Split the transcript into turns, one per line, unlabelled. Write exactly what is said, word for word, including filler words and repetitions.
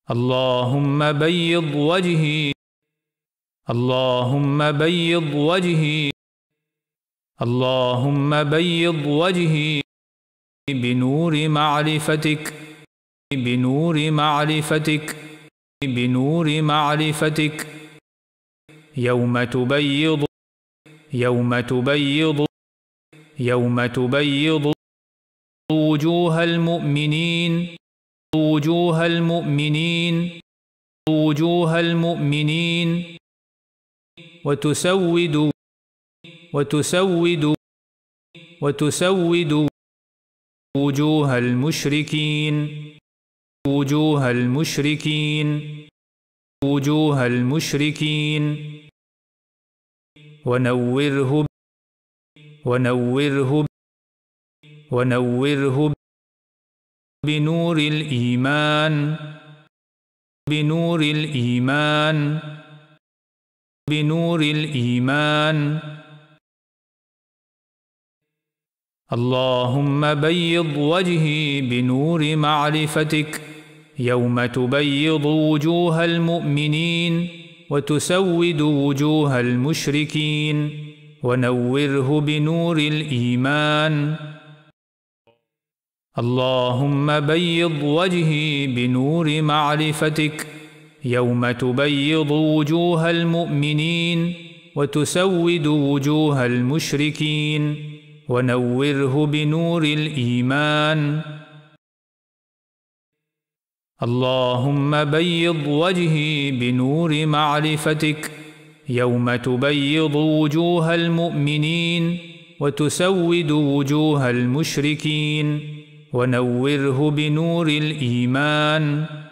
اللهم بيض وجهي اللهم بيض وجهي اللهم بيض وجهي بنور معرفتك بنور معرفتك بنور معرفتك يوم تبيض يوم تبيض يوم تبيض وجوه المؤمنين وجوه المؤمنين وجوه المؤمنين وتسود وتسود وتسود وجوه المشركين وجوه المشركين وجوه المشركين ونوره ونوره ونوره بنور الإيمان بنور الإيمان بنور الإيمان اللهم بيض وجهي بنور معرفتك يوم تبيض وجوه المؤمنين وتسود وجوه المشركين ونوره بنور الإيمان اللهم بيض وجهي بنور معرفتك يوم تبيض وجوه المؤمنين وتسود وجوه المشركين ونوره بنور الإيمان اللهم بيض وجهي بنور معرفتك يوم تبيض وجوه المؤمنين وتسود وجوه المشركين ونوره بنور الإيمان